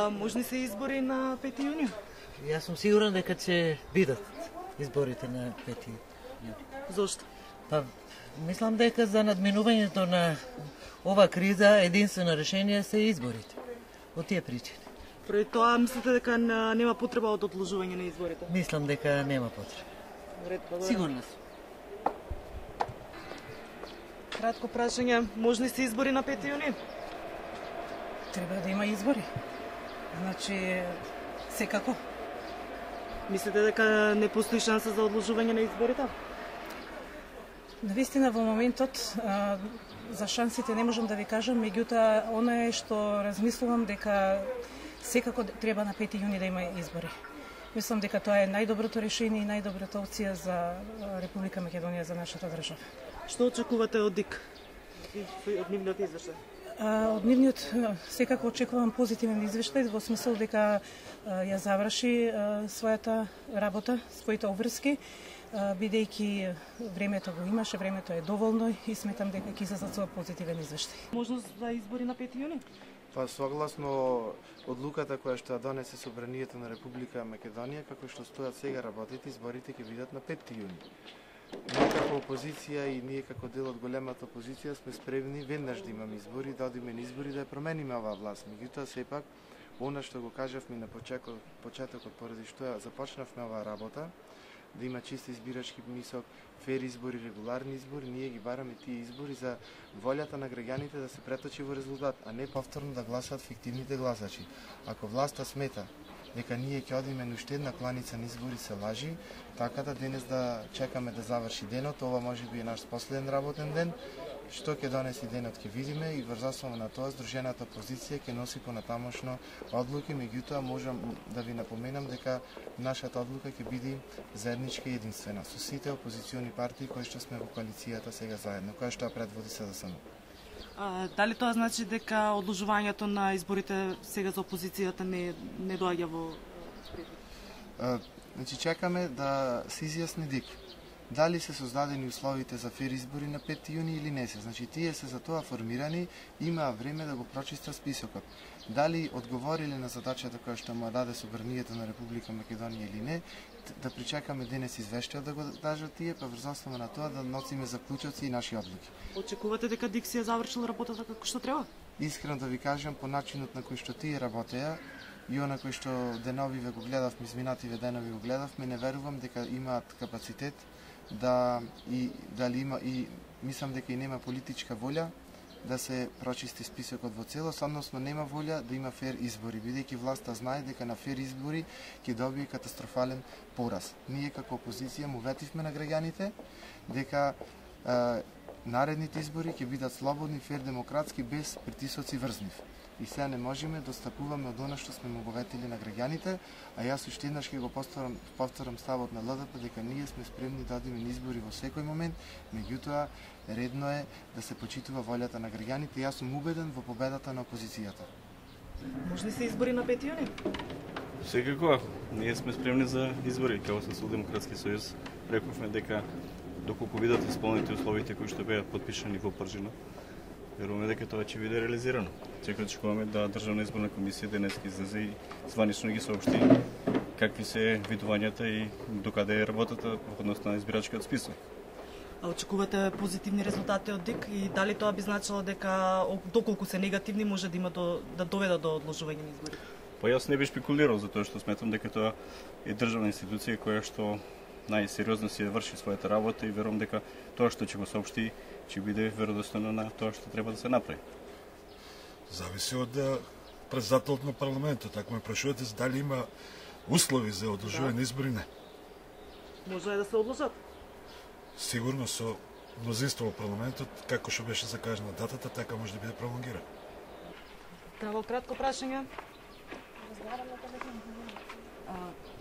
можни се избори на 5 јуни? Јас сум сигурен дека ќе бидат изборите на 5 јуни. Зошто? Па, мислам дека за надминувањето на ова криза единствено решение се изборите. Од тие причини. Пред тоа мислите дека нема потреба од одложување на изборите? Мислам дека нема потреба. Сигурна сум. Кратко прашање, можни се избори на 5 јуни? Треба да има избори. Значи, секако. Мислите дека не постои шанса за одложување на изборите? Навистина во моментот за шансите не можам да ви кажам, меѓутоа она е што размислувам дека секако треба на 5 јуни да има избори. Мислам дека тоа е најдоброто решение и најдобрата опција за Република Македонија, за нашата држава. Што очекувате од ДИК? Од нивниот извештај? Од нивниот секако очекувам позитивен извештај во смисол дека ја заврши својата работа, своите обврски, бидејќи времето го имаше, времето е доволно и сметам дека ќе излезат со позитивен извештај. Можност за избори на 5 јуни? Па согласно одлуката која што ја донесе Собранието на Република Македонија, како што стојат сега работите, изборите ќе бидат на 5 јуни. Ние како опозиција и ние како дел од големата опозиција сме спремни веднаш да имаме избори, да одиме на избори, да ја промениме оваа власт. Меѓутоа сепак, она што го кажавме на почетокот поради што ја започнавме оваа работа, да има чист избирачки мисок, фер избори, регуларни избори, ние ги бараме тие избори за волјата на граѓаните да се преточи во резултат, а не повторно да гласаат фиктивните гласачи. Ако власта смета дека ние ќе одиме на уште една кланица на избори се лажи, така да денес да чекаме да заврши денот, ова може би е наш последен работен ден, што ќе донеси денот ќе видиме и врз основа на тоа Сдружената опозиција ќе носи понатамошно одлуки, меѓутоа можам да ви напоменам дека нашата одлука ќе биде заедничка и единствена со сите опозициони партии кои што сме во коалицијата сега заедно, која што ја предводи СДСМ. Дали тоа значи дека одложувањето на изборите сега за опозицијата не доаѓа во предвид? Значи чекаме да се изјасни ДИК. Дали се создадени условите за фер избори на 5 јуни или не се. Значи тие се за тоа формирани, имаа време да го прочистат списокот. Дали одговориле на задачата која што му даде Собранието на Република Македонија или не, да причекаме денес извештајот да го дажат тие, па врз основа на тоа да носиме заклучоци и наши одлуки. Очекувате дека ДИК си ја завршила работата како што треба? Искрено да ви кажам, по начинот на кој што тие работеа и она кој што деновиве го гледавме, изминативе денови го гледавме, не верувам дека имаат капацитет дали има и мислам дека и нема политичка волја да се прочисти списокот во целост, односно нема волја да има фер избори, бидејќи власта знае дека на фер избори ќе добие катастрофален пораз. Ние како опозиција му ветивме на граѓаните дека наредните избори ќе бидат слободни, фер, демократски, без притисоци врз нив. И сега не можеме да стапуваме од она што сме му го ветили на граѓаните, а јас уште еднаш ќе го повторам ставот на ЛДП дека ние сме спремни да одиме на избори во секој момент, меѓутоа редно е да се почитува волјата на граѓаните. Јас сум убеден во победата на опозицијата. Може ли се избори на 5 јуни? Секако, ние сме спремни за избори. Како Социјалдемократски сојуз рековме дека доколку бидат исполнети условите кои што беа подпишани во Пржина, веруваме дека тоа ќе биде реализирано. Секој очекуваме да Државна изборна комисија денес излезе и званично ги соопшти какви се видувањата и докаде е работата во однос на избирачкиот список. А очекувате позитивни резултати од ДИК и дали тоа би значило дека доколку се негативни може да има да доведат до одложување на избори? Па јас не би шпекулирал затоа што сметам дека тоа е државна институција која што најсериозно си врши својата работа и верувам дека тоа што ќе го соопшти ќе биде веродостојно на тоа што треба да се направи. Зависи од председателот на парламентот. Ако ме прашувате дали има услови за одложување на избори, не. Може да се одложат? Сигурно со мнозинство во парламентот, како што беше закажана датата, така може да биде пролонгирана. Право кратко прашање.